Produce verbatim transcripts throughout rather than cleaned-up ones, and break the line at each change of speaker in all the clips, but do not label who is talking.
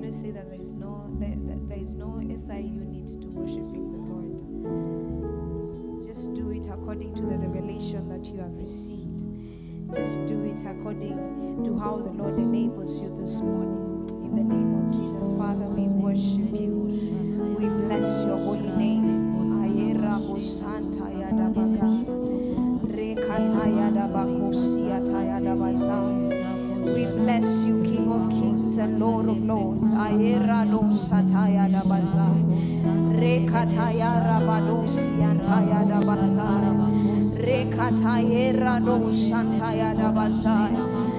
always say that there is no there, there, there is no S I unit to worshiping the Lord. Just do it according to the revelation that you have received. Just do it according to how the Lord enables you this morning. In the name of Jesus, Father, we worship you. We bless your holy name. Ayera Bosanta Yadabaga. Rekata Yadabakosi Atayadabaza. We bless you, King of Kings and Lord of Lords. Ayera do Sataya Dabaza. Rekataya Rabadosi Antaya Dabaza. Rekatayera do Shantaya Dabaza.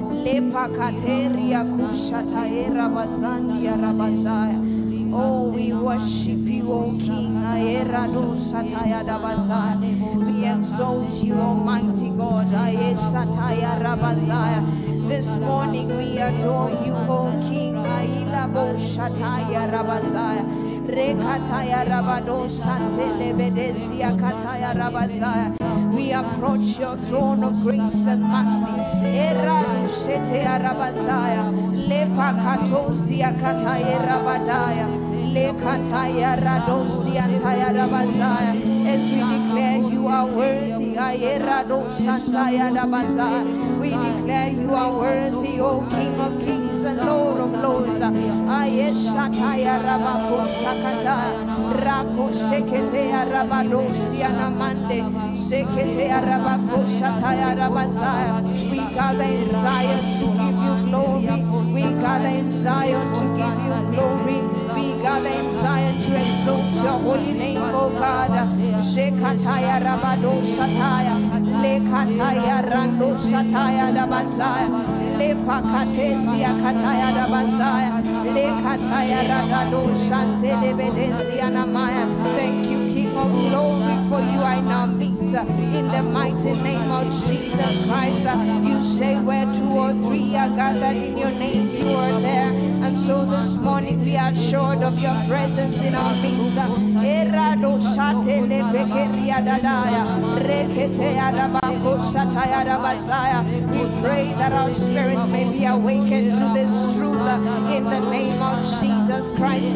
Lepakateria Kushatayera Bazandia Rabazaya. Oh, we worship you, O King. Ayera do Sataya Dabaza. We exalt you, Almighty God. Ayeshataya Rabazaya. This morning we adore you, O King. Aila bo Shataya Rabazaya. Rekataya Rabado Sante Lebedesia Kataya Rabazaya. We approach your throne of grace and mercy. Era Shete Rabazaya. Lepa Katosia Kataya Rabadaya. Lekataya Radosia Antaya Rabazaya. As we declare you are worthy. Ayera do Santaya Rabazaya. We declare you are worthy, O King of Kings and Lord of Lords. Ayeshataya Rabako Sakata Rako Sheketea Rabadosia Namande Sheketea Rabako Shataya Rabazaya. We gather in Zion to give you glory. We gather in Zion to give you glory. We gather in Zion to exalt your holy name, O God. Shekataya Rabado Shataya Lekataya Rando Shataya Rabazaya Lepakatesia Kataya Rabazaya Lekataya Radado Shante Lebedesia Namaya. Thank you, King of Glory, for you I now meet in the mighty name of Jesus Christ. You say where two or three are gathered in your name, you are there. And so this morning we are assured of your presence in our midst. Erado Shate Lebekeria Dadaya Reketea Rabako Shataya Rabazaya. We pray that our spirits may be awakened to this truth in the name of Jesus Christ.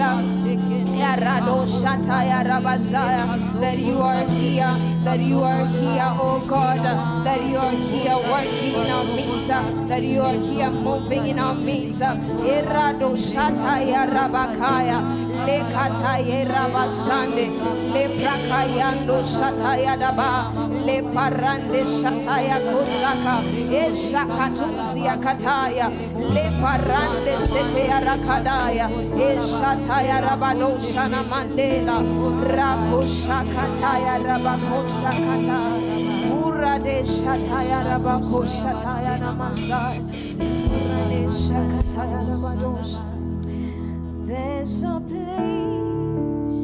That you are here, that you are here, oh God, that you are here working in our midst, that you are here moving in our midst. Erado Shataya Rabakaya, Lekataya Rabashande, Leprakayando Shataya Daba, Leparande Shataya Kosaka, Eshakatuzia Kataya, Leparande Shetea Rakadaya, Eshataya Rabado Shana Mandela, Rakoshakataya Rabakoshakata, Urade Shataya Rabakoshataya Namasai, Urade Shakataya Rabados. There's a place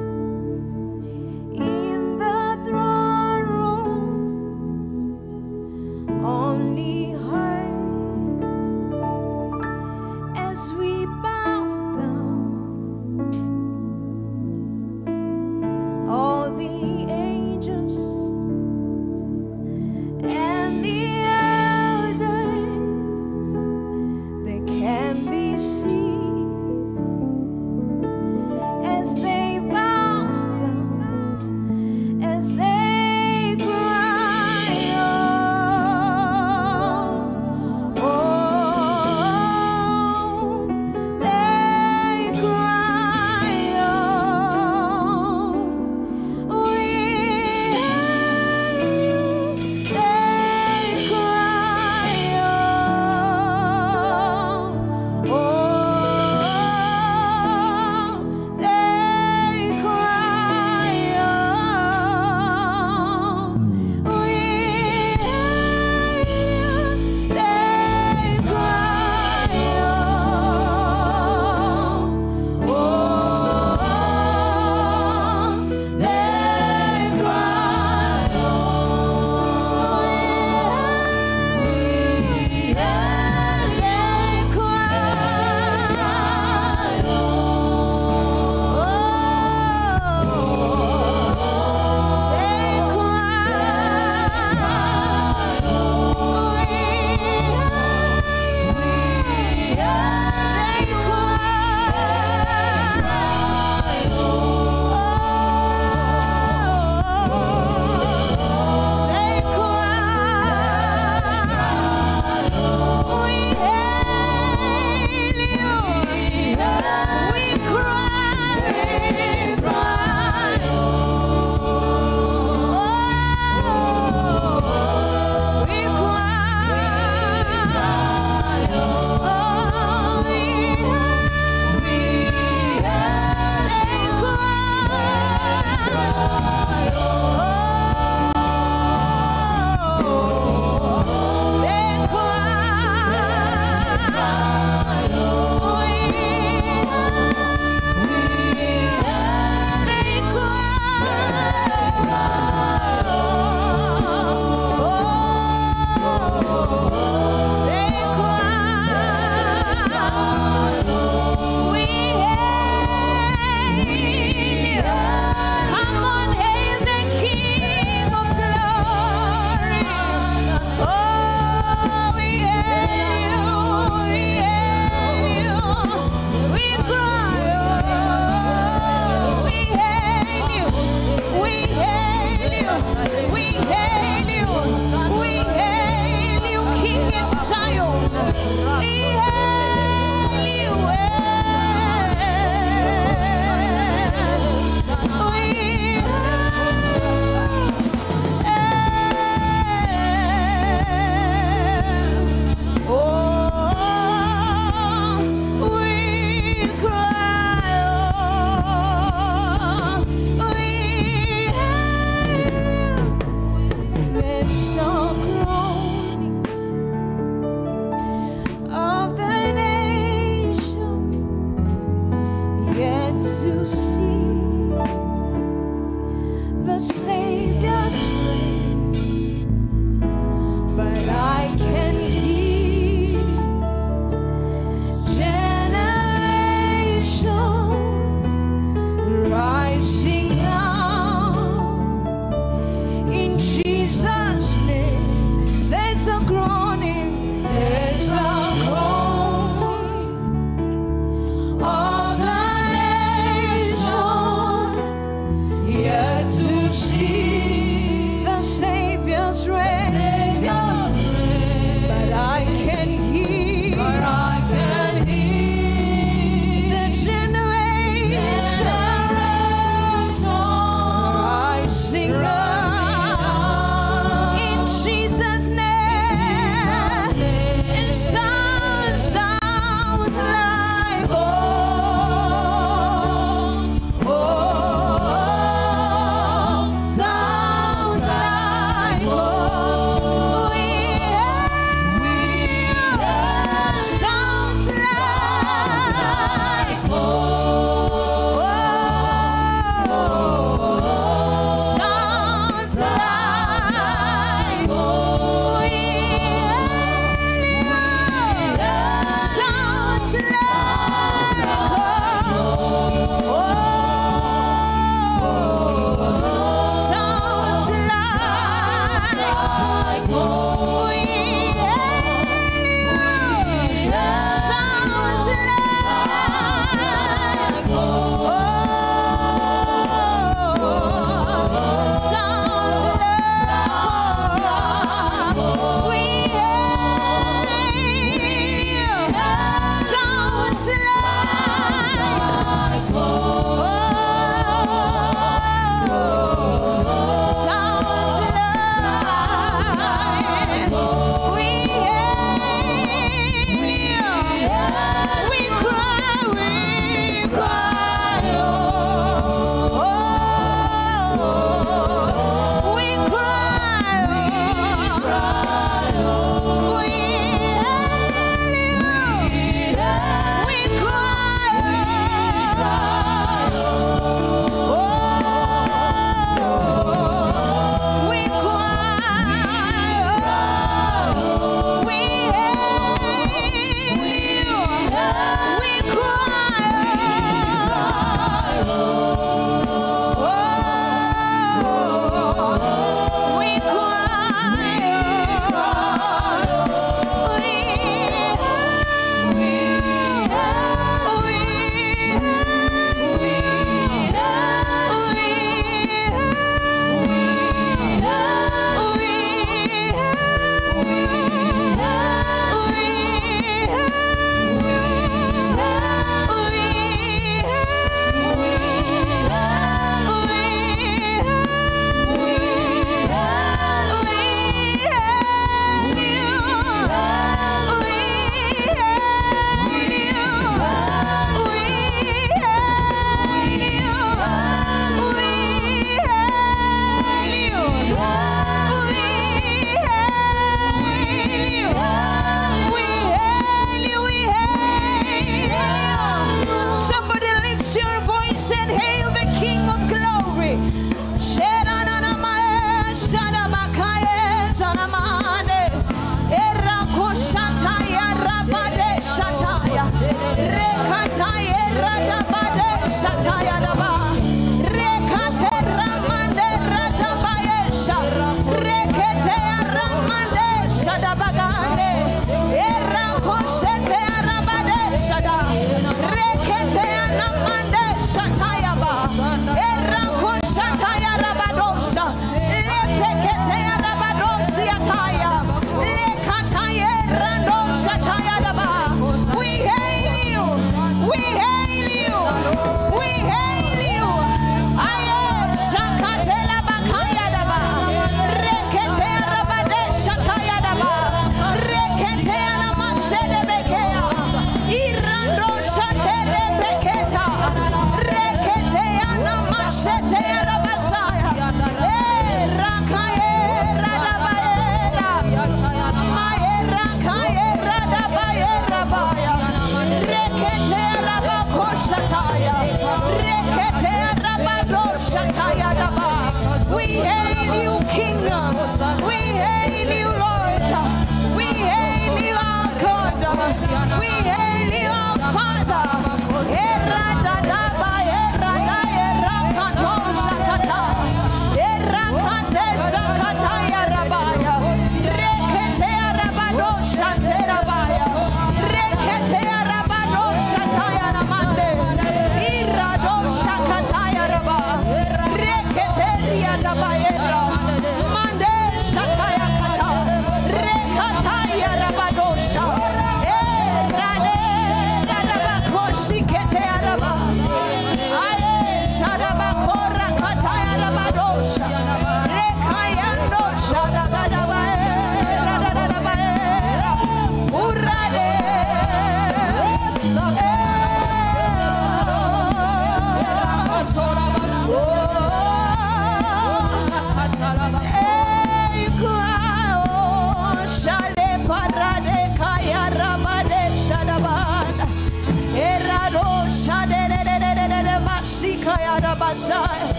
in the throne room, only heard as we bow down. All the angels and the elders, they can be seen see the Savior's reign, but I can hear generations rising up in Jesus' name. There's a groaning, there's a groaning of the nation.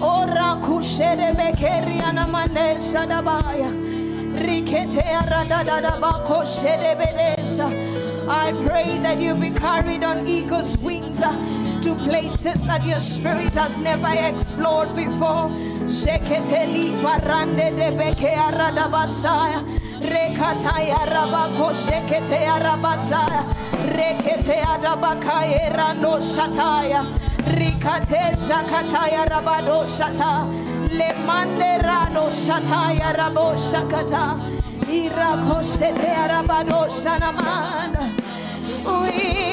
Ora kushere bekeriana manesha dabaya. Rikete aradada bako shere bedesa. I pray that you be carried on eagle's wings uh, to places that your spirit has never explored before. Sheketeli parande de beke arada basaya. Rekataya rabako shekete arabasaya. Rekete adabakaya rando shataya. Rikate shakataya rabado shata. Le mande rado shataya rabo shakata. Irako shete arabado shanamanda. We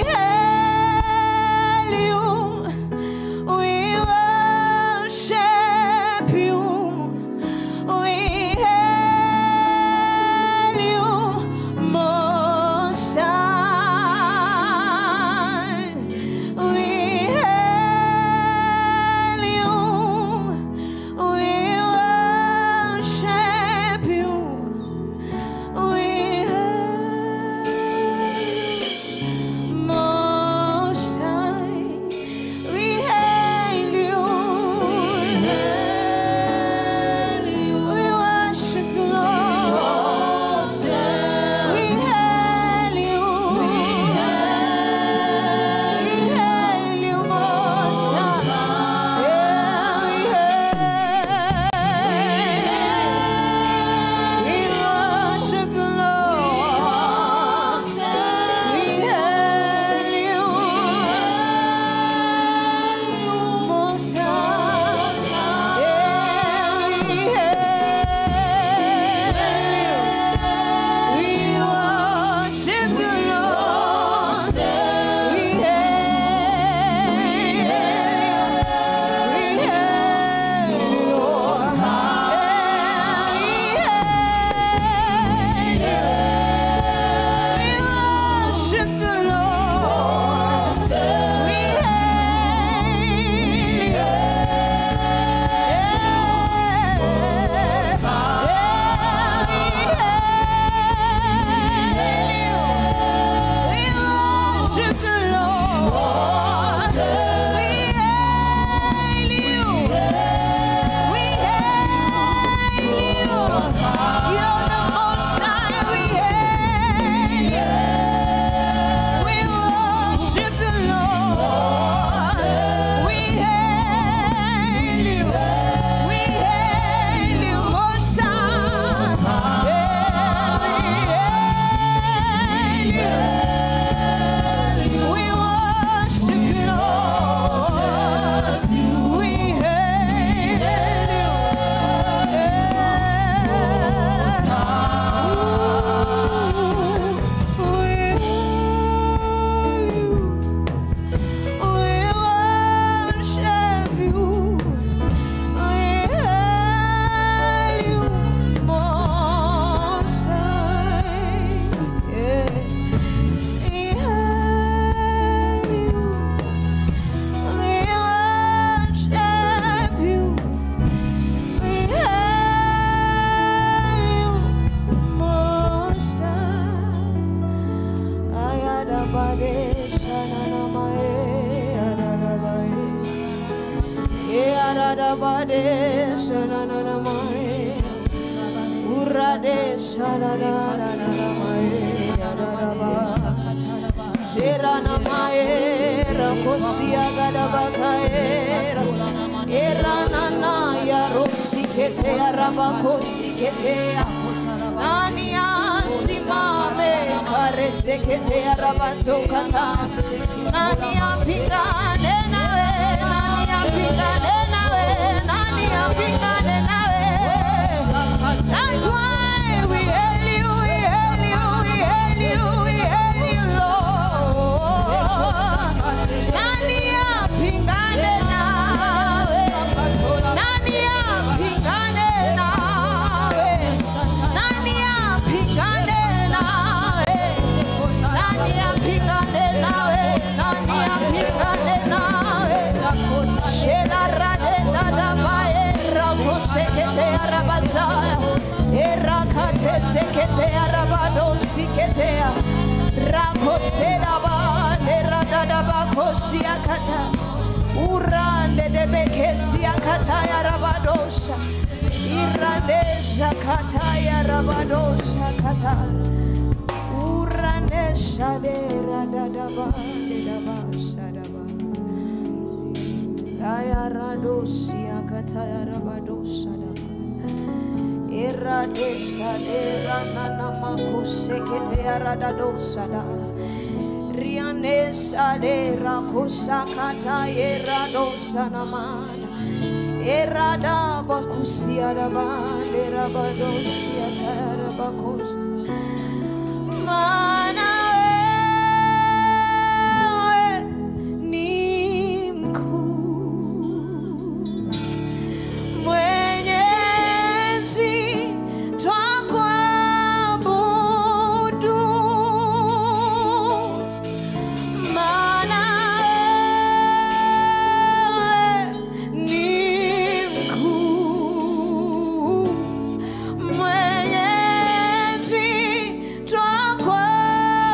hail you. We worship you. We hail you, Most High. We hail you. We worship you. We hail Most High. We hail you. We worship you, Lord. We hail you. We hail you, Most High. Yeah, we hail. We worship you, Lord. We hail you, Most High. Yeah, we hail you. We worship you, Lord. We hail you. We hail you, Lord. Yeah, we hail you. We worship you, Lord. We hail you. We worship you, Lord. We hail you. We hail you. You're the Most High. We hail you. We worship you, Lord. We hail you. We hail you, Most High. Yeah, we hail you. We worship you, Lord. We hail you. That's why we hail you, we hail you, we hail you, we hail you, Lord. Nani apingane nawe, nani apingane nawe, nani apingane nawe, nani apingane nawe, nani apingane nawe. Shela rade dada bae rako sekete arabazaya, erakate sekete arabado sikete rako shela ba nerada daba kosiakata. Urande de bekesia kataya rabadosha. Irandesha kataya rabadosha kata. Urandesha de radadaba de daba shadaba. Kaya radosia kataya rabadosha daba. Iradesha de ranana makusekete radadosha da. Rianesha de rakusa kataya radosha namana. Erada bakusia raba de rabadosia tarabakos mana ni mkuu Mwenyezi twakuabudu mana Mwenyezi twakuabudu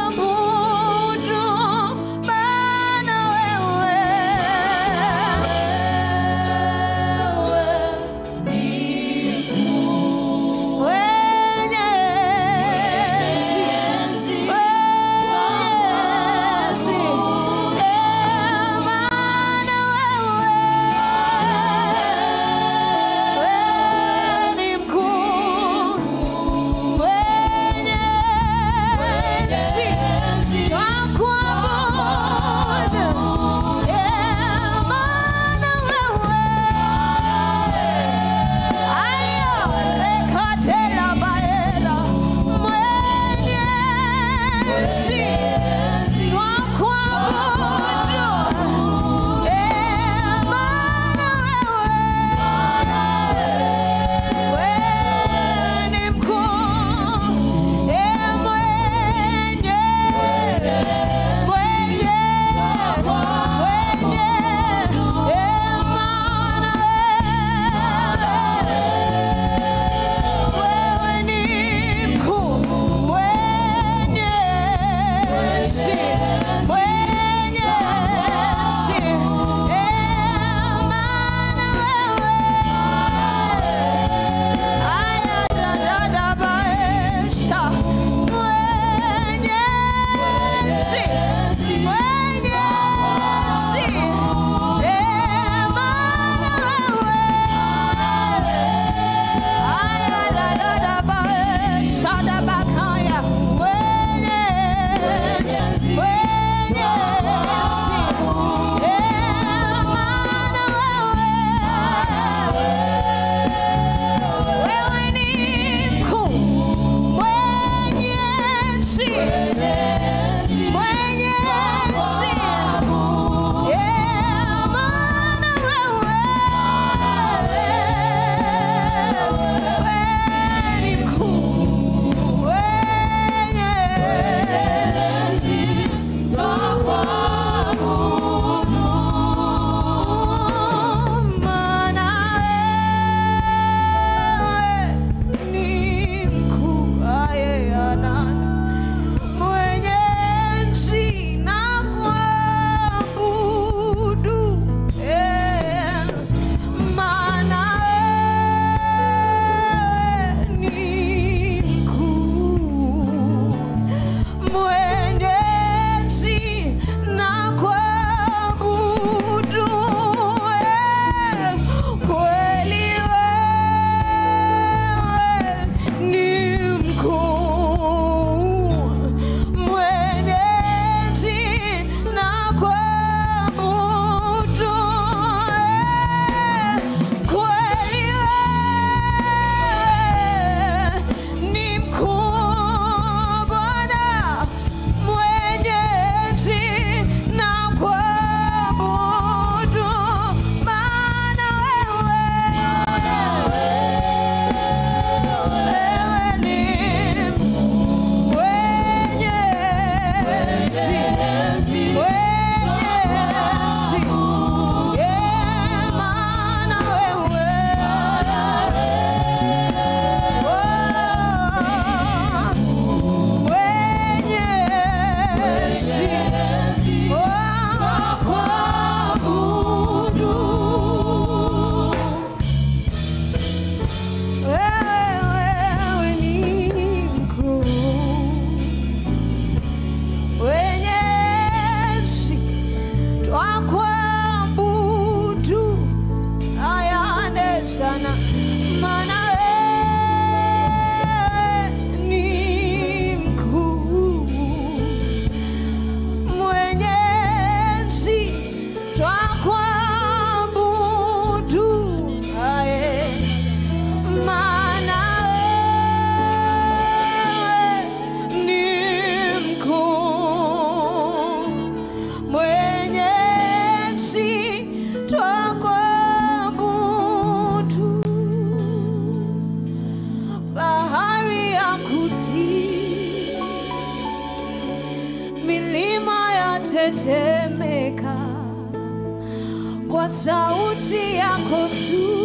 yatetemeka kwa sauti yako tu,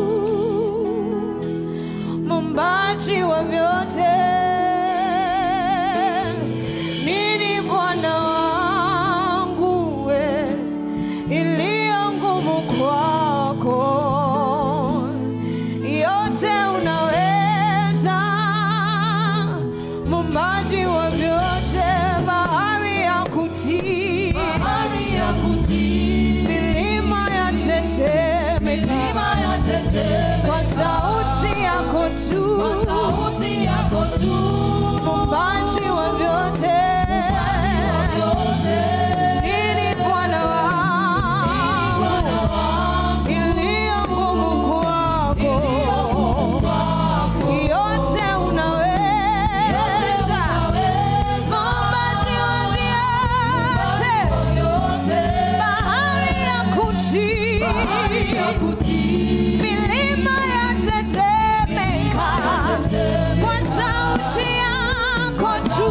Muumbaji wa vyote. Nini Bwana wangu we iliyo ngumu kwako? Yote unaweza, Muumbaji wa vyote. Bahari ya kutii, bahari ya kutii, milima yatetemeka, milima yatetemeka kwa sauti yako tu, kwa sauti yako tu, Muumbaji wa vyote. Nini Bwana wangu iliyo ngumu kwako? Yote unaweza, Muumbaji wa vyote. Bahari ya kutii, milima yatetemeka kwa sauti yako tu,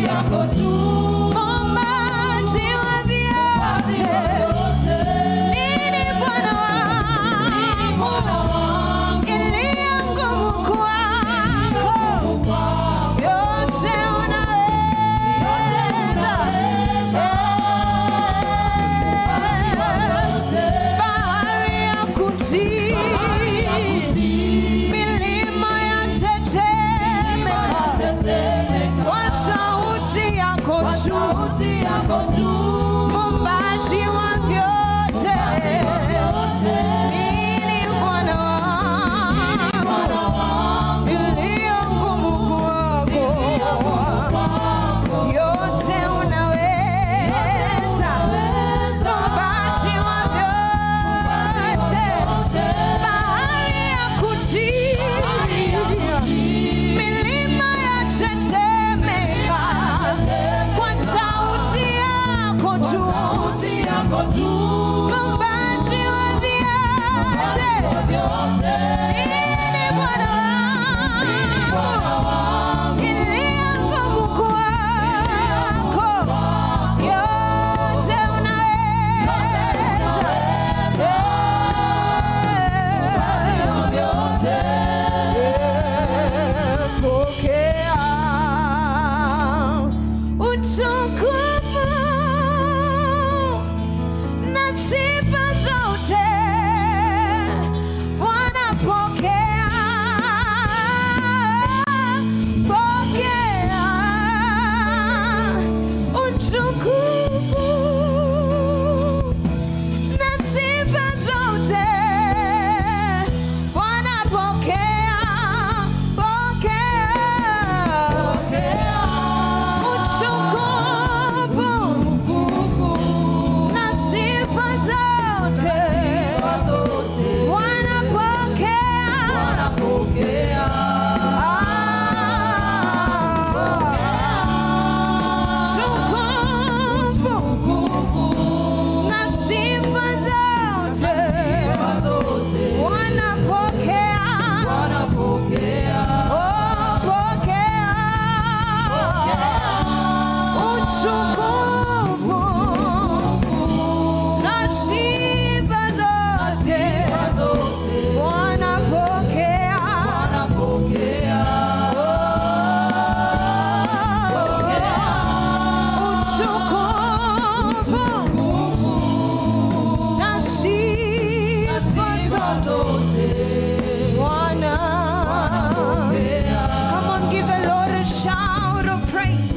Muumbaji wa vyote. Nini Bwana wangu iliyo ngumu kwako? Yote unaweza, bahari ya kutii, milima yatetemeka kwa sauti yako tu, Muumbaji wa vyote. Nini Bwana wangu iliyo ngumu kwako? Yote unaweza, Muumbaji wa vyote. Bahari ya kutii, milima yatetemeka kwa sauti yako tu, Muumbaji wa vyote. Nini Bwana wangu iliyo ngumu kwako? Yote unaweza, pokea utukufu na sifa zote. Bwana pokea, pokea utukufu na sifa zote. Bwana pokea, pokea utukufu na sifa zote. Bwana pokea, utukufu na sifa zote. Bwana pokea, oh, pokea utukufu na sifa zote. Bwana pokea, utukufu na sifa zote. Bwana, come on, give the Lord a shout of praise.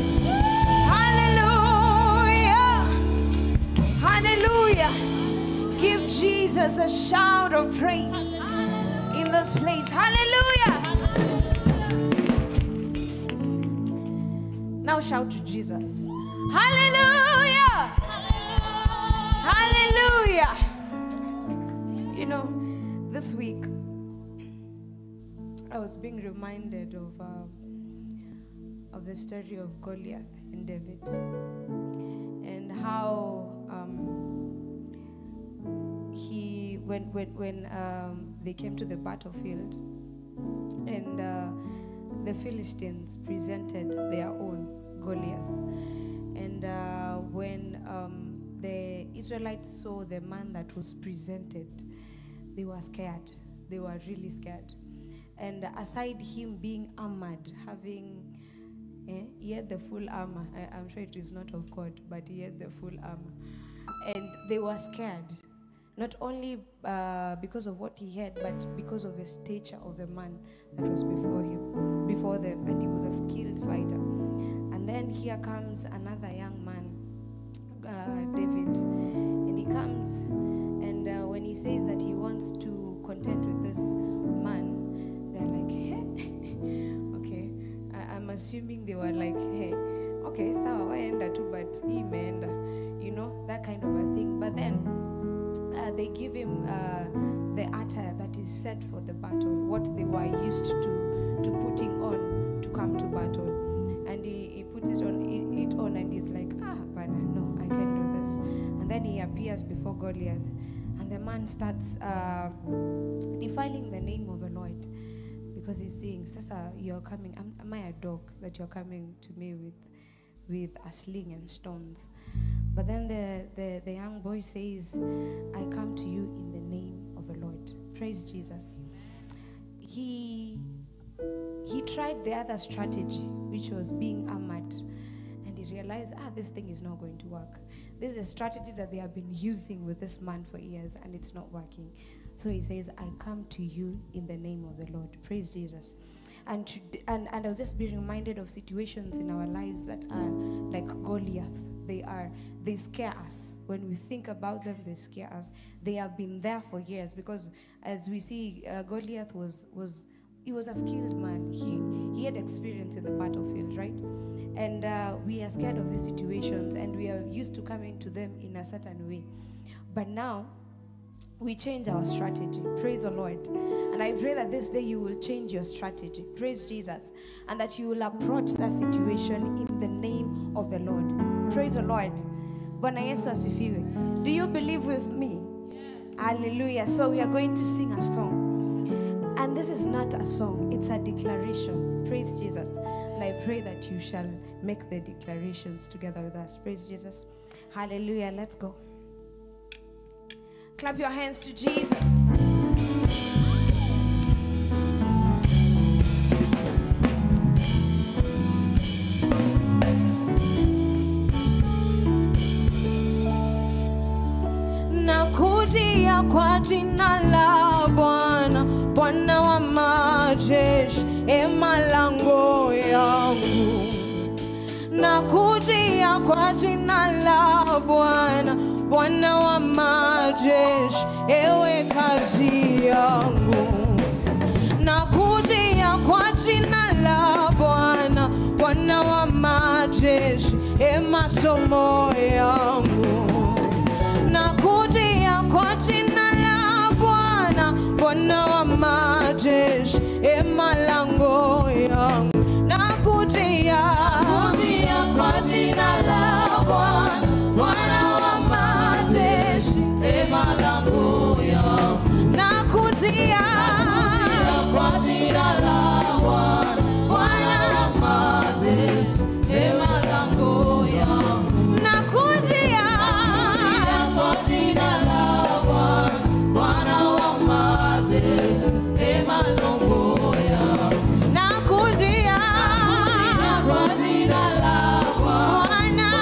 Hallelujah, hallelujah. Give Jesus a shout of praise in this place. Hallelujah. Now shout to Jesus. Hallelujah, hallelujah. You know, this week I was being reminded of um, of the story of Goliath and David, and how um, he when when when um, they came to the battlefield, and uh, the Philistines presented their own Goliath, and uh, when um,
Israelites saw the man that was presented, they were scared. They were really scared. And aside him being armored, having, eh, he had the full armor. I, I'm sure it is not of God, but he had the full armor. And they were scared, not only uh, because of what he had, but because of the stature of the man that was before him, before them, and he was a skilled fighter. And then here comes another young man, uh, David, and he comes, and uh, when he says that he wants to contend with this man, they're like, hey, okay. I, I'm assuming they were like, hey, okay, sawa waenda tu, but he meenda, you know, that kind of a thing. But then uh, they give him uh, the attire that is set for the battle, what they were used to to putting on to come to battle. And he, he puts it on, it, it on, and he's like, ah, but no, I can do this. And then he appears before Goliath, and the man starts uh, defiling the name of the Lord, because he's saying, Sasa, you're coming, am, am I a dog that you're coming to me with, with a sling and stones? But then the, the, the young boy says, I come to you in the name of the Lord. Praise Jesus. He, he tried the other strategy, which was being armored. And he realized, ah, this thing is not going to work. This is a strategy that they have been using with this man for years, and it's not working. So he says, I come to you in the name of the Lord. Praise Jesus. And, to, and, and I was just being reminded of situations in our lives that are like Goliath. They are, they scare us. When we think about them, they scare us. They have been there for years, because as we see, uh, Goliath was, was, he was a skilled man. He, he had experience in the battlefield, right? And uh, we are scared of these situations, and we are used to coming to them in a certain way. But now, we change our strategy. Praise the Lord. And I pray that this day you will change your strategy. Praise Jesus. And that you will approach that situation in the name of the Lord. Praise the Lord. Bwana Yesu asifiwe. Do you believe with me? Yes. Hallelujah. So we are going to sing a song. And this is not a song, it's a declaration. Praise Jesus. And I pray that you shall make the declarations together with us. Praise Jesus. Hallelujah. Let's go. Clap your hands to Jesus. Nakujia kwa jina la Bwana, Bwana wa majeshi, e malango yangu. Nakujia kwa jina la Bwana, Bwana wa majeshi, ewe kazi yangu. Nakujia kwa jina la Bwana, Bwana wa majeshi, e masomo yangu. Nakujia kwa jina la Bwana, Bwana wa majeshi, e malango yangu. Nakujia, nakujia kwa jina la Bwana, Bwana wa majeshi, e malango yangu. Nakujia, nakujia kwa jina la Bwana, Bwana wa majeshi, e malango yangu. Nakujia, nakujia kwa jina la Bwana, Bwana wa majeshi, e malango yangu. Nakujia, nakujia kwa jina la Bwana,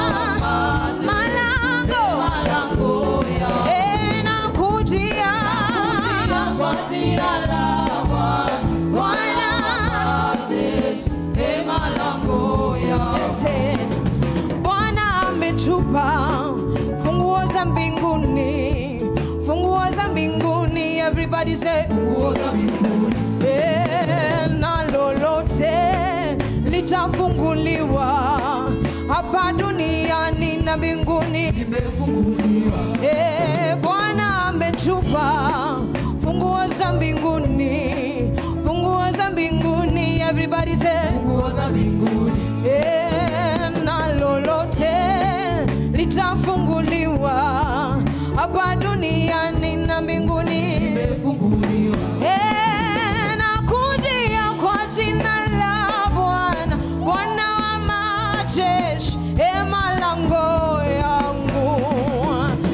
malango, malango yangu. E nakujia, nakujia kwa jina la Bwana, majeshi, e malango yangu. Bwana ametupa funguo za mbinguni, funguo za mbinguni. Everybody say funguo za mbinguni. E, na lolote litafunguliwa hapa duniani na mbinguni limefunguliwa. E, Bwana ametupa funguo za mbinguni, funguo za mbinguni. Everybody say funguo za mbinguni. E, na lolote litafunguliwa hapa duniani na mbinguni limefunguliwa. E, nakujia kwa jina la Bwana, Bwana wa majeshi, e malango yangu.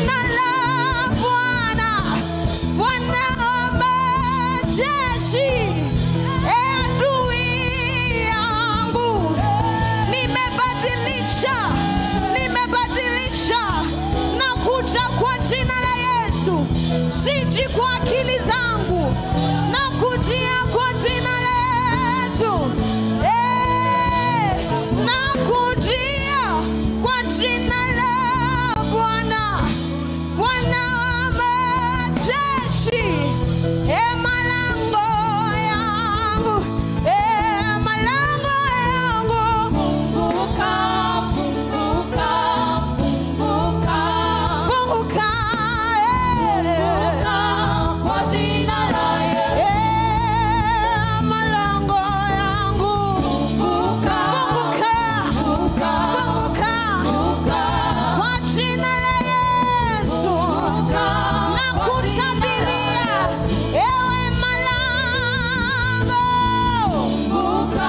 jina la Bwana, Bwana wa majeshi. Adui yangu, nimebadilisha, nimebadilisha na kuja kwa jina la Yesu. Siji kwa akili zangu, na kujia kwa jina la Yesu. Eh, na kujia kwa jina la Bwana, Bwana wa majeshi. Eh, malango yangu, eh, malango yangu, funguka, funguka, funguka, funguka, eh, kwa jina la Yesu. Eh, malango yangu, funguka, funguka, funguka, kwa jina la Yesu. Na kutabiria, ewe malango, funguka,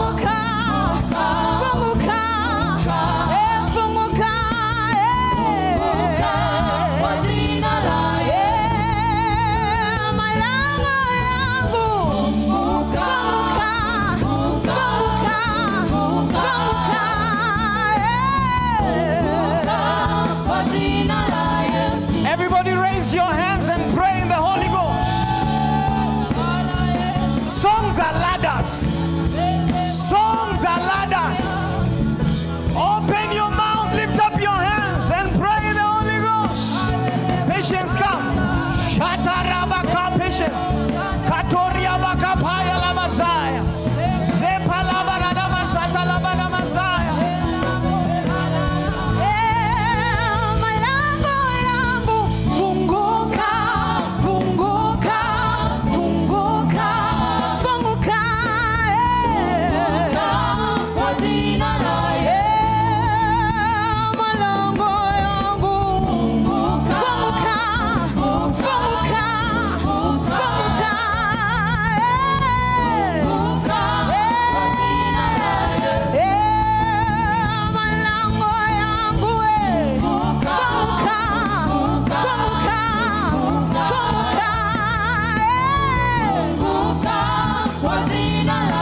funguka, eh, funguka, eh, kwa jina la Yesu. Malango yangu, funguka, funguka, funguka, eh, kwa jina la Yesu.
Everybody raise your hands and pray in the Holy Ghost. Songs are ladders. Songs are ladders. Open your mouth, lift up your hands and pray in the Holy Ghost. Patience come. Shatarabaka patience. Katoria baka paya la Messiah. Zepa la barada masata la barada Messiah.
Malango yangu, funguka, funguka, funguka, funguka, eh, kwa jina la Yesu. Malango yangu, funguka, funguka, funguka, eh, malango yangu, eh, funguka, funguka, funguka, eh, kwa jina la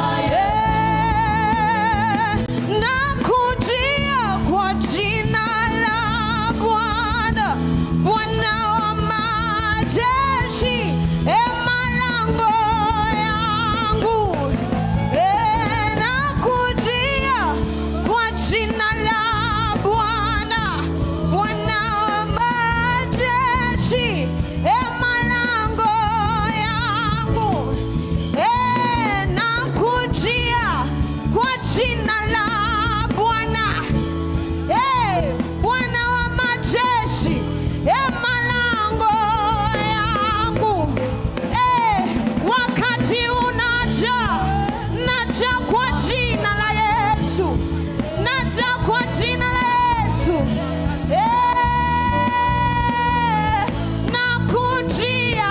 Yesu. Nakujia kwa jina la Bwana, Bwana wa majeshi. Eh, malango yangu, eh, nakujia kwa jina la Bwana, Bwana wa majeshi. Eh, malango yangu, eh, nakujia kwa jina la Bwana, eh, Bwana wa majeshi. Eh, malango yangu, eh, wakati unaja, naja kwa jina la Yesu, naja kwa jina la Yesu. Eh, nakujia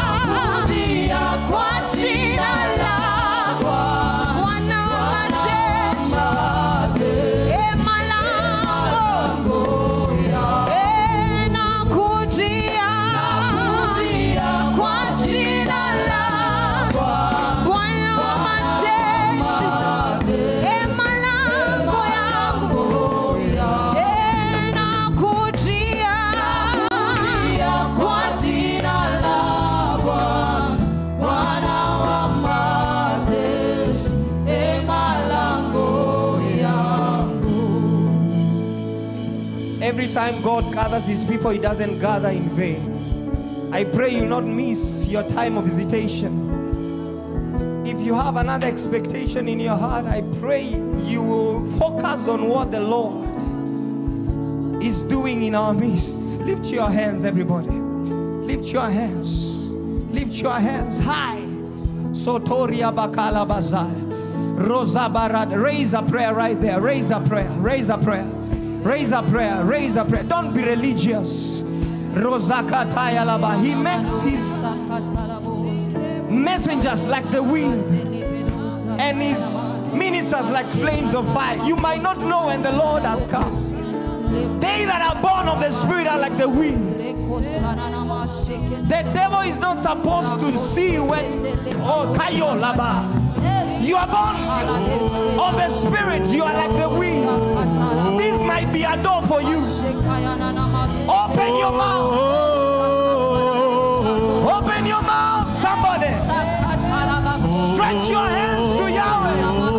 kwa jina la Bwana wa majeshi. Eh, malango, eh, nakujia kwa jina la Bwana wa majeshi. Eh, malango yangu, eh, nakujia kwa jina la Bwana wa majeshi. Eh, malango yangu.
Every time God gathers his people, he doesn't gather in vain. I pray you not miss your time of visitation. If you have another expectation in your heart, I pray you will focus on what the Lord is doing in our midst. Lift your hands, everybody. Lift your hands. Lift your hands high. Sotoria bakala bazai. Rosa barad. Raise a prayer right there. Raise a prayer. Raise a prayer. Raise a prayer. Raise a prayer. Don't be religious. Rosakataya laba. He makes his messengers like the wind and his ministers like flames of fire. You might not know when the Lord has come. They that are born of the Spirit are like the wind. The devil is not supposed to see when oh kayo laba. You are born of the Spirit. You are like the wind. This might be a door for you. Open your mouth. Open your mouth, somebody. Stretch your hands to Yahweh.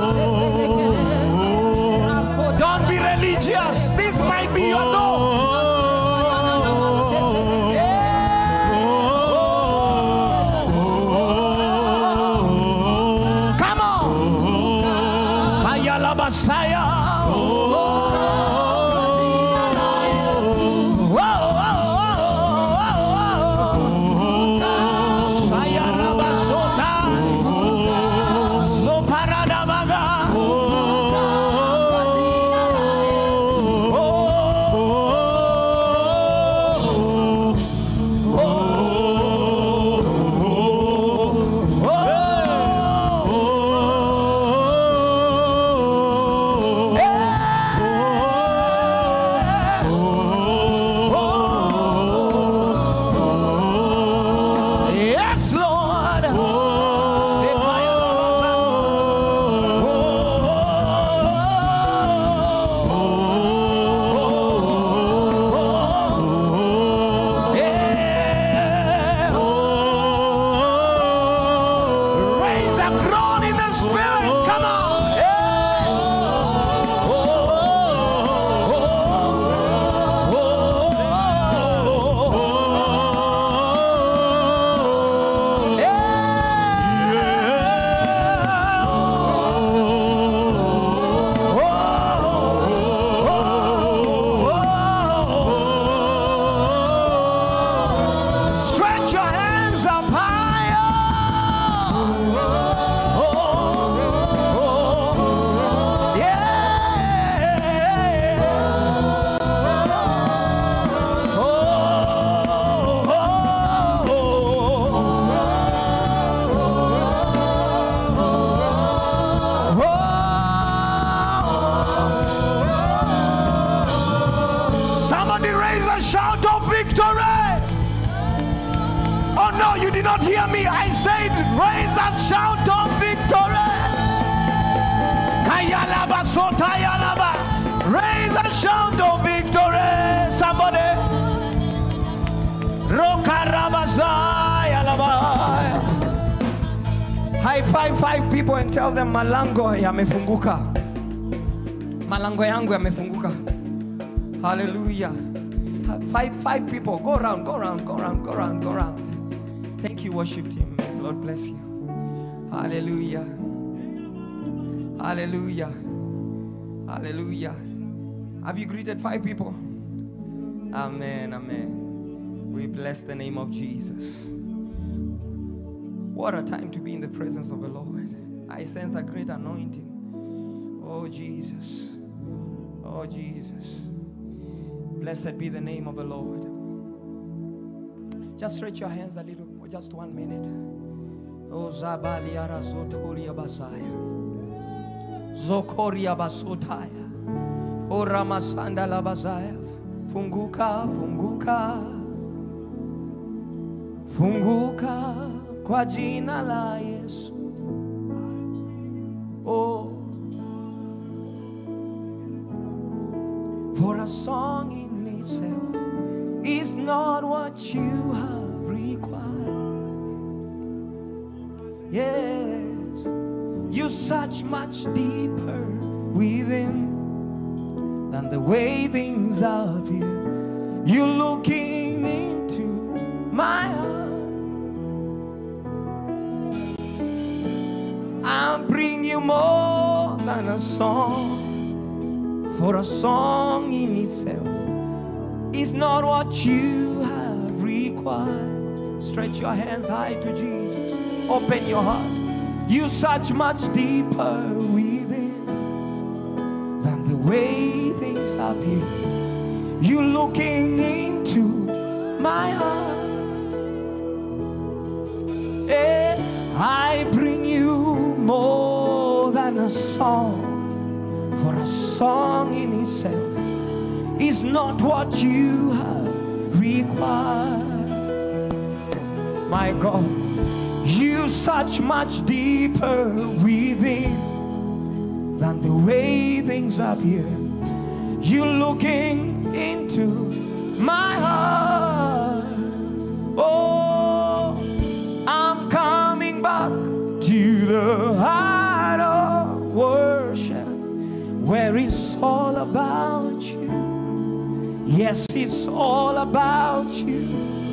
Don't be religious. This might be your door. Hear me, I said raise a shout of victory. Raise a shout of victory. Somebody. High five five people and tell them malango yamefunguka. Malango yangu yamefunguka. Hallelujah. Five five people. Go around, go around, go around, go around, go around. Thank you, worship team. May the Lord bless you. Hallelujah. Hallelujah. Hallelujah. Have you greeted five people? Amen. Amen. We bless the name of Jesus. What a time to be in the presence of the Lord. I sense a great anointing. Oh, Jesus. Oh, Jesus. Blessed be the name of the Lord. Just stretch your hands a little, just one minute. Oh, Zabalia Rasotoria Basaya. Zokoria Basotaya. Oh, Ramasanda Labasaya. Funguka, funguka. Funguka kwa jina la Yesu. Oh. For a song in itself is not what you have required. Yes, you search much deeper within than the way things appear. You're looking into my heart. I'll bring you more than a song. For a song in itself is not what you have required. Stretch your hands high to Jesus. Open your heart. You search much deeper within than the way things appear. You looking into my heart. Eh, I bring you more than a song. For a song in itself is not what you have required. My God, you search much deeper within than the way things appear. You looking into my heart. Oh, I'm coming back to the heart of worship, where it's all about you. Yes, it's all about you.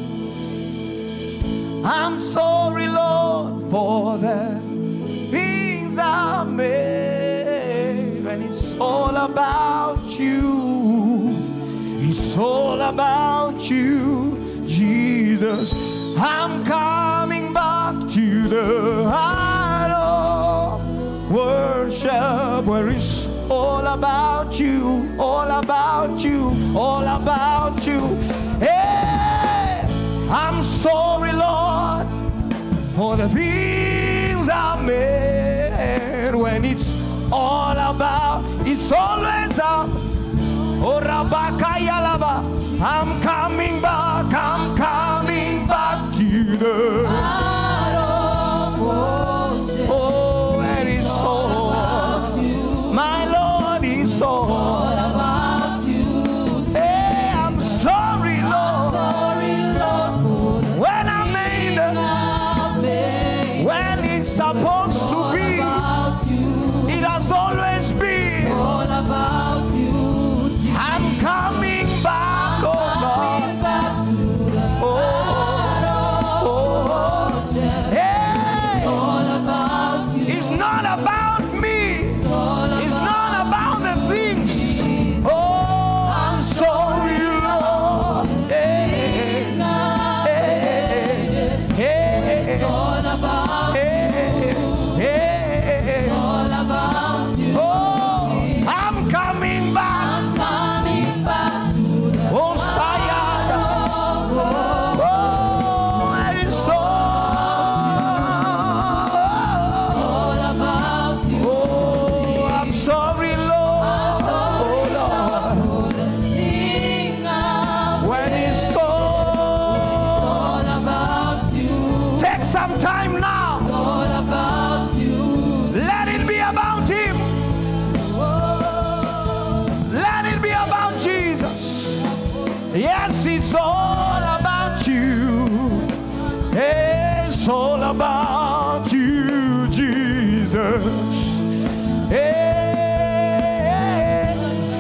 I'm sorry, Lord, for the things I made, and it's all about you. It's all about you, Jesus. I'm coming back to the heart of worship, where it's all about you, all about you, all about you. Hey, I'm sorry, Lord, for the things I made, when it's all about, it's always up. Oh, Rabakayalaba, I'm coming back, I'm coming back to the heart of worship. Oh, where it's all, my Lord, it's all about you. Hey, I'm sorry, Lord, when I made it, when it's supposed to be, it has always been all about you. I'm coming back, oh God. Oh, oh, hey, it's not about me. It's not about the things. Oh, I'm sorry, Lord. Hey, hey, hey, hey, hey, oh, I'm coming back. Oh, Sayada. Oh, it is all about you. Oh, I'm sorry, Lord. Oh, Lord. When it's all about you. Take some time now. Let it be about Him. Let it be about Jesus. Yes, it's all about you. It's all about you, Jesus. Hey,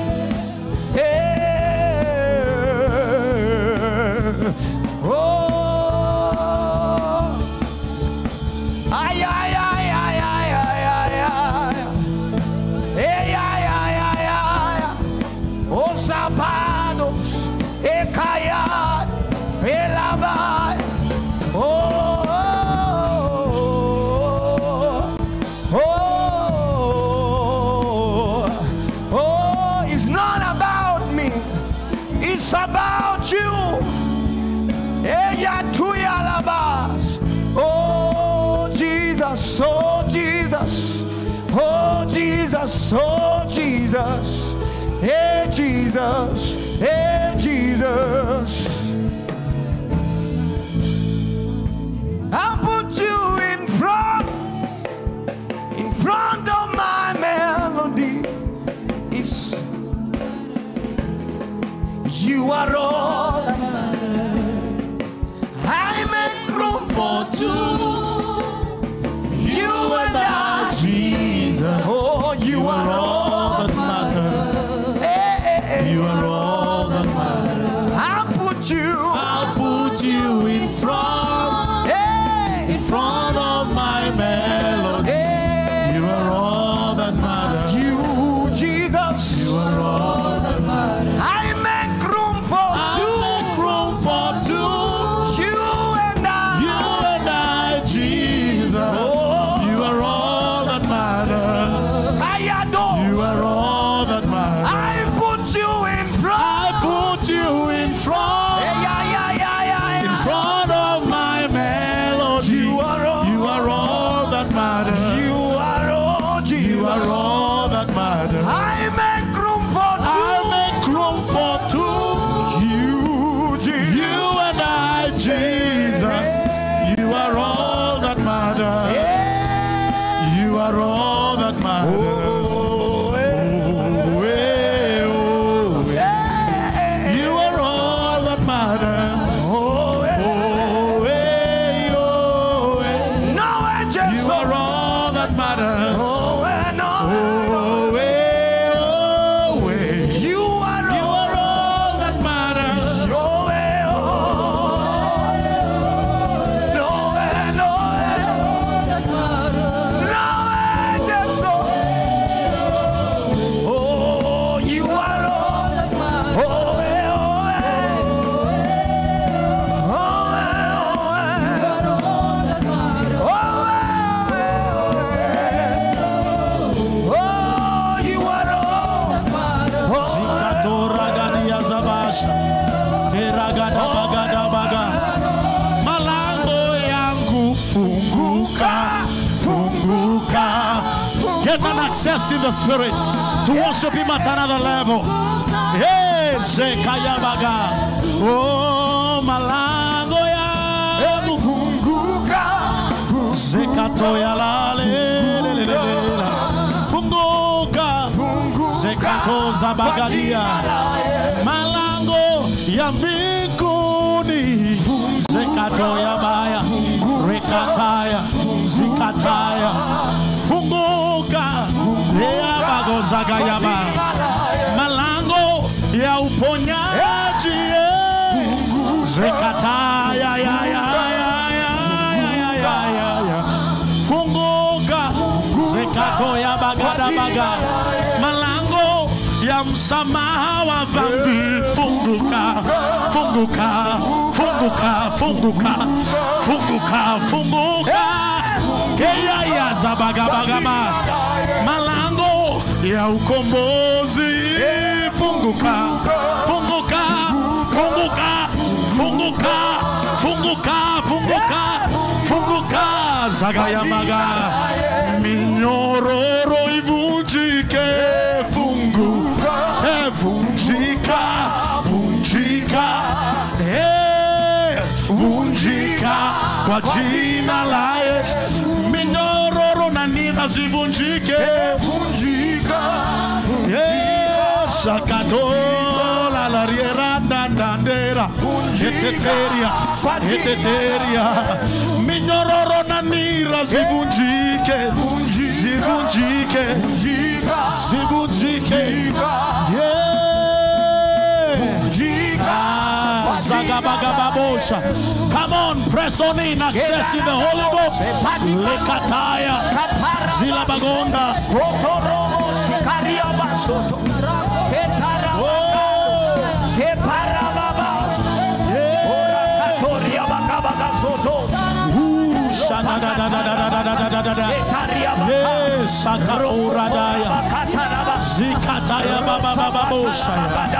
hey, oh, ay, ay, ay, ay, ay, ay, ay, ay, hey, ay, ay, ay, ay, oh, zapados, ekayat, elabai, oh, oh, oh, oh, it's not about me, it's about you. Eya tuya labas, oh Jesus, oh Jesus, oh Jesus, oh Jesus, hey Jesus, hey Jesus. I put you in front, in front of my melody. It's you are all that matters. I make room for two. You and I, Jesus. Oh, you are all that matters. Hey, hey, hey. You are all that matters. I'll put you, I'll put you in front, hey, in front of my melody. Hey, you are all that matters. You, Jesus, you are all that matters. I make room for I two. Make room for two. You and I. You and I, Jesus. Oh, you are all that matters. I adore. You are all that matters. I put you in front. I put you in front. Hey,
bagada bagada baga. Malango yangu funguka, funguka. Get an access in the spirit to worship him at another level. Hey, Zekaya baga. Oh, malango yangu funguka, Zekatoya la le le le le. Funguka, Zekato zabagadia. Malango ya mbinguni, Zekatoya baya, Rekataya, Zikataya. Funguka, ya bago zagayaba. Malango ya uponyaji, Zekataya ya ya ya ya ya ya ya. Funguka, Zekatoya bagada baga. Malango ya msamaha wa dhambi. Funguka, funguka, funguka, funguka, funguka, funguka. Keya ya zabaga bagama. Malango ya ukombozi. Funguka, funguka, funguka, funguka, funguka, funguka, funguka. Zagaya maga. Minyororo ivunjike. Funguka, vunjika, vunjika, eh, vunjika kwa jina la Yesu. Minyororo na nira zivunjike, vunjika, eh, shakatola la riera dandandera, eteteria, eteteria. Minyororo na nira zivunjike, zivunjike, zivunjike, yeah. Zagabagababosha. Come on, press on in, access in the Holy Ghost. Lekataya, Zilabagonda. Yes, Sakatoradaya, Zikataya Baba Baba Bosha.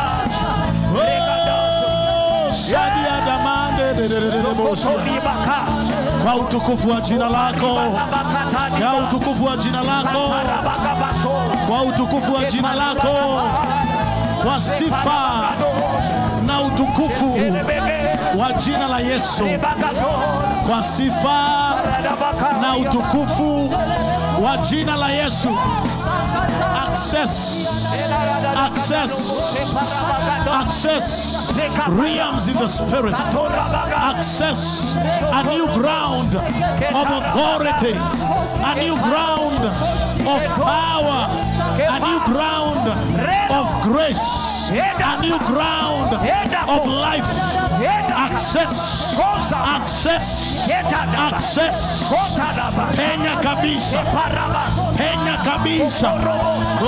Shadia Damande de Bosha. Kwa utukufu wa jina lako, kwa utukufu wa jina lako, kwa utukufu wa jina lako, kwa sifa na utukufu wa jina la Yesu, kwa sifa na utukufu wa jina la Yesu. Access, access, access realms in the spirit. Access a new ground of authority, a new ground of power, a new ground of grace, a new ground of life. Access, access, access. Penya kabisa, penya kabisa. Oh,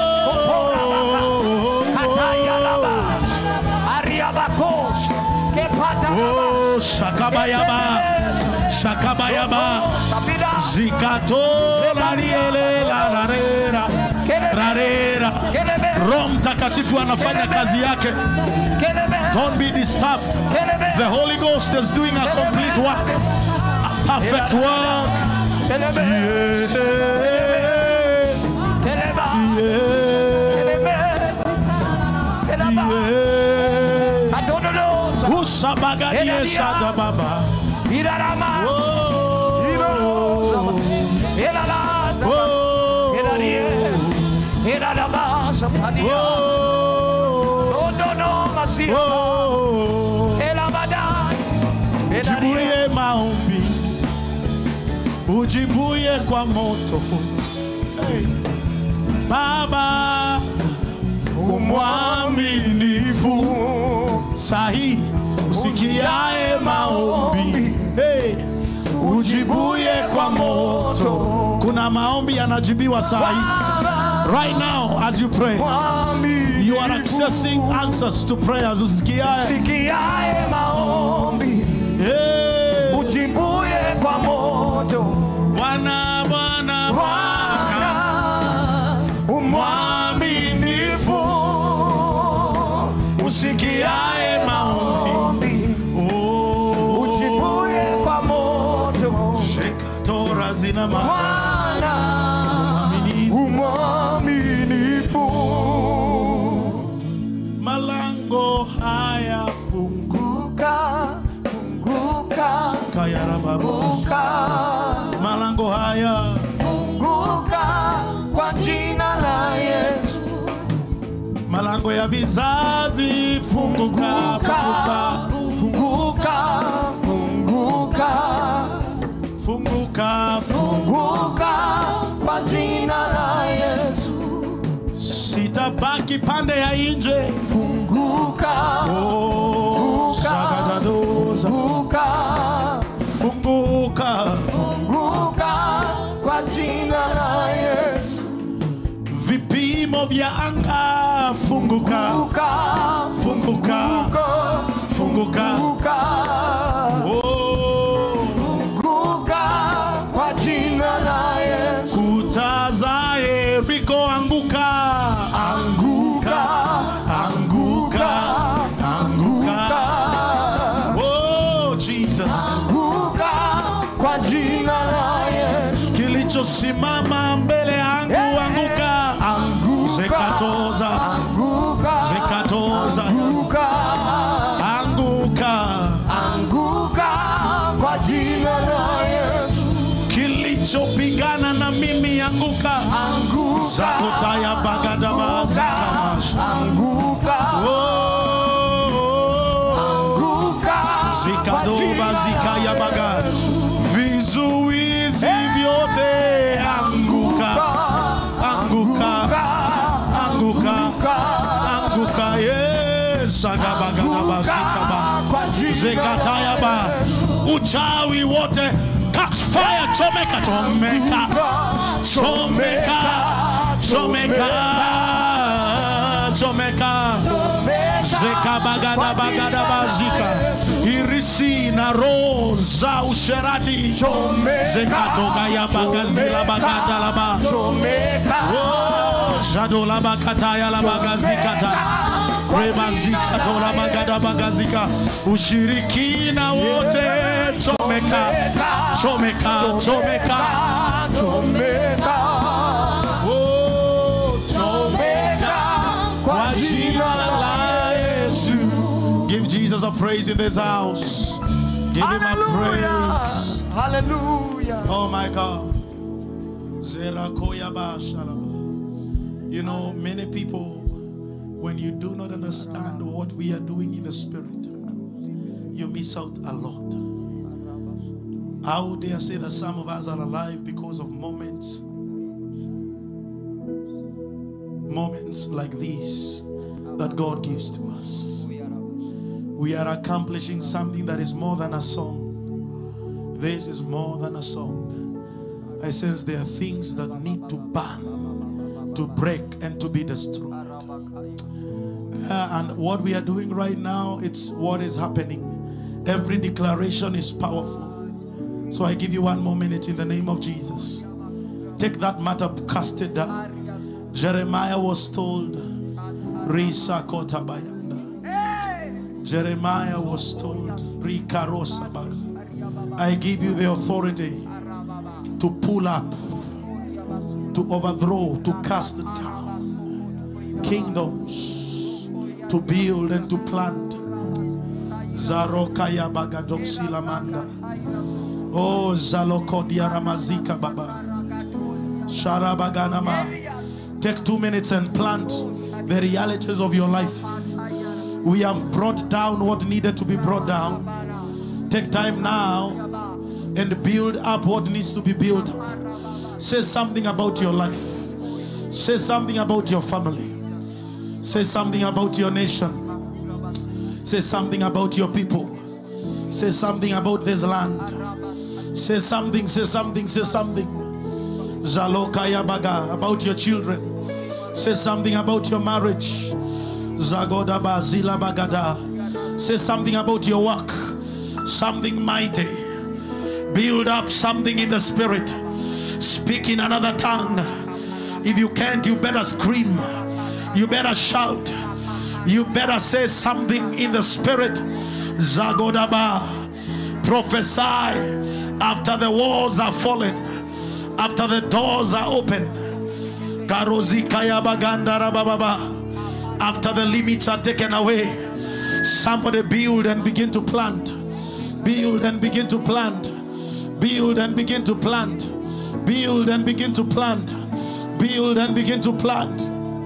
oh, shakabayaba, shakabayaba. Zikato la riele la rarera, rarera. Roho Mtakatifu anafanya kazi yake. Don't be disturbed. The Holy Ghost is doing a complete work, a perfect work. Yeah. Yeah. Usabagadia shada baba. Oh. Ujibuye maombi, ujibuye kwa moto. Hey. Baba umwaminifu, sahi usikiae maombi. Hey. Ujibuye kwa moto. Kuna maombi yanajibiwa sahi. Right now, as you pray, you are accessing answers to prayers. Usikiae maombi. Yeah. Ujibuye kwa moto. Bwana, Bwana, Bwana, umwaminifu, usikiae maombi.
Bwana umwaminifu.
Malango haya
Funguka, funguka,
funguka. Malango haya
funguka kwa jina la Yesu.
malango ya vizazi funguka, funguka,
funguka, funguka,
funguka,
funguka kwa jina la Yesu.
Sitabaki pande ya nje.
Funguka,
Oh, shagadadoza.
funguka,
Funguka,
funguka kwa jina la Yesu.
vipimo vya anga funguka,
Funguka,
funguka, funguka.
funguka,
Oh,
funguka kwa jina la Yesu.
kuta za Yeriko anguka,
Anguka,
anguka, anguka. Oh, Jesus.
anguka kwa jina la Yesu.
Kilichosimama mbele yangu anguka,
Anguka,
zekatoza,
anguka,
zekatoza,
anguka,
anguka.
anguka kwa jina la Yesu.
Kilichopigana na mimi anguka,
Anguka,
zakotaya bagadaba zikamash.
anguka,
Oh,
anguka
zikadoba zikaya baga, vizuizi vyote anguka, anguka, anguka, anguka. Yes, agabagadaba zikaba, zekataya ba, uchawi wote catch fire, chomeka, chomeka, chomeka, chomeka, chomeka. Zeka bagada bagada bazika, irisi na roza usherati, zeka toga ya bagazila bagada laba, oh jado la bakata ya la bagazikata, rebazika tola bagada bagazika, ushirikina wote chomeka, chomeka, chomeka,
chomeka,
oh chomeka kwa jina la Yesu. Give Jesus a praise in this house. Give him a praise.
Hallelujah.
Oh my God. You know, many people, when you do not understand what we are doing in the spirit, you miss out a lot. I would dare say that some of us are alive because of moments, moments like these that God gives to us. We are accomplishing something that is more than a song. This is more than a song. I sense there are things that need to burn, to break, and to be destroyed. Uh, and what we are doing right now, it's what is happening. Every declaration is powerful. So I give you one more minute in the name of Jesus. Take that matter, cast it down. Jeremiah was told, Risa Kotabayanda. Jeremiah was told, Rikarosaba. I give you the authority to pull up, to overthrow, to cast down kingdoms, to build and to plant. Zarokaya Bagadoxilamanda. Oh, Zalokodia Ramazika Baba. Sharabaganama. Take two minutes and plant the realities of your life. We have brought down what needed to be brought down. Take time now and build up what needs to be built up. Say something about your life. Say something about your family. Say something about your nation. Say something about your people. Say something about this land. Say something, say something, say something. Zalokaya Baga, about your children. Say something about your marriage. Zagoda Bazila Bagada. Say something about your work. Something mighty. Build up something in the spirit. Speak in another tongue. If you can't, you better scream. You better shout. You better say something in the spirit. Zagodaba. Prophesy after the walls are fallen. After the doors are open, after the limits are taken away, somebody build and begin to plant. Build and begin to plant. Build and begin to plant. Build and begin to plant. Build and begin to plant.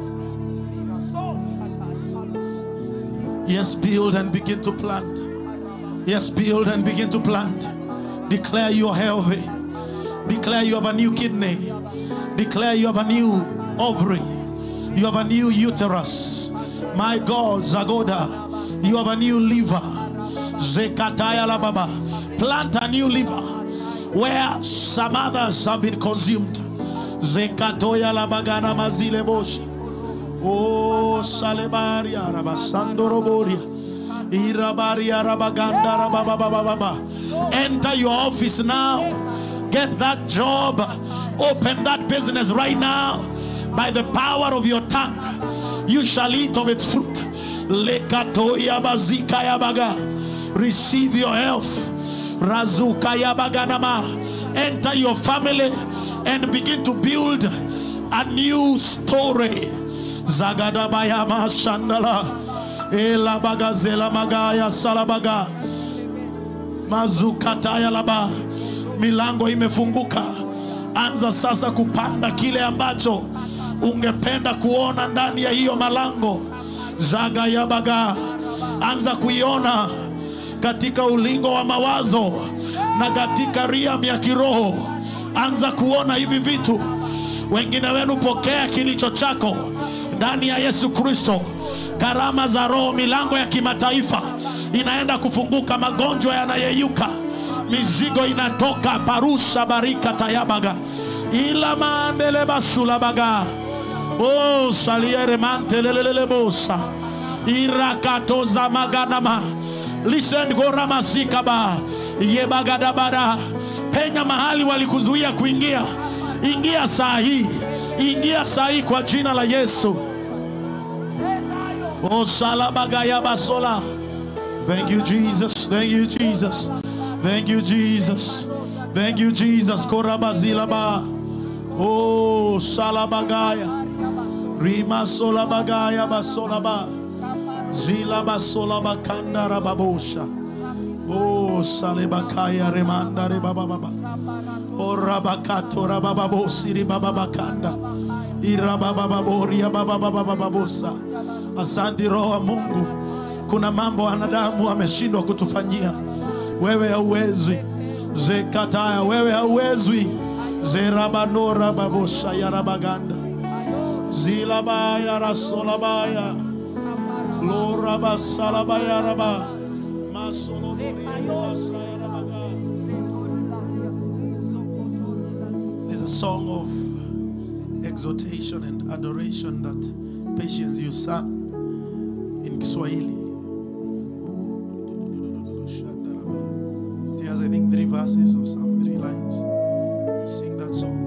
Yes, build and begin to plant. Yes, build and begin to plant. Declare you are healthy. Declare you have a new kidney. Declare you have a new ovary. You have a new uterus. My God, Zagoda, you have a new liver. Zekataya la baba. Plant a new liver where some others have been consumed. Zekatoya la bagana mazile bosh. Oh, Salebaria Rabasandoroboria. Irabaria Rabaganda Rabababa. Enter your office now. Get that job. Open that business right now. By the power of your tongue, you shall eat of its fruit. Lekatoya bazika yabaga. Receive your health. Razuka yabaganama. Enter your family and begin to build a new story. Zagadabaya mashandala. Ela bagazela magaya salabaga. Mazukataya laba. Milango imefunguka. Anza sasa kupanda kile ambacho ungependa kuona ndani ya hiyo malango. Zaga ya baga. Anza kuiona katika ulingo wa mawazo na katika riam ya kiroho. Anza kuona hivi vitu. Wengine wenu pokea kilicho chako ndani ya Yesu Kristo. Karama za roho, milango ya kimataifa inaenda kufunguka. Magonjwa yanayeyuka, mizigo inatoka. Parusha barika tayabaga. Ila maandele basula baga. Oh, saliere mantelelele bosa. Irakato za maganama. Listen gorama sikaba. Yebagadabada. Penya mahali walikuzuia kuingia. Ingia saa hii. Ingia saa hii kwa jina la Yesu. Oh, salabagaya basola. Thank you, Jesus. Thank you, Jesus. Thank you, Jesus. Thank you, Jesus. Korabazila ba. Oh, salabagaya. Rima solabagaya basolaba. Zila basola bakanda rababosha. Oh, salebakaya remanda rebababa. Oh, rabakato rabababosi ribababakanda. Irabababoria bababababosa. Asante Roho wa Mungu. Kuna mambo wanadamu wameshindwa kutufanyia. Wewe hauwezi. Zekataya, wewe hauwezi. Zerabanora babosha yarabaganda. Zilabaya rasolabaya. Lora basalabaya raba. Masolobaya rabaga. There's a song of exhortation and adoration that Patience you sang in Kiswahili. It has, I think, three verses or some three lines. Sing that song.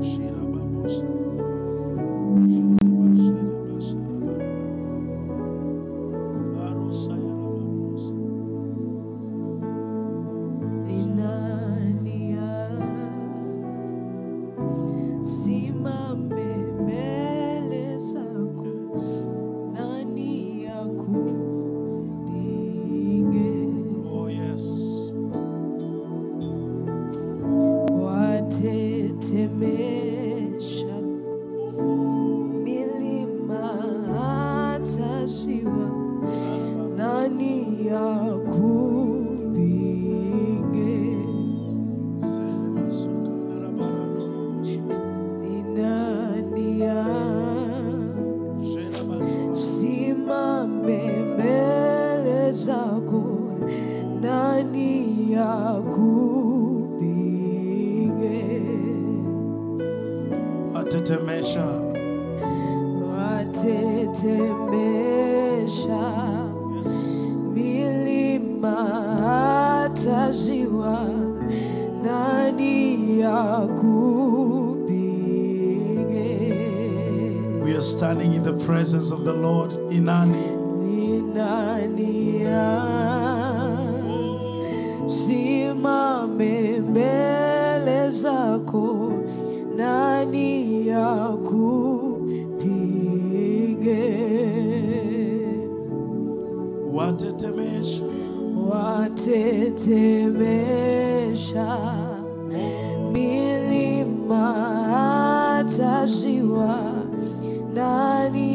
We are standing in the presence of the Lord. Inani.
Simame mbele zako na
watetemesha
watetemesha milima hata ziwa ndani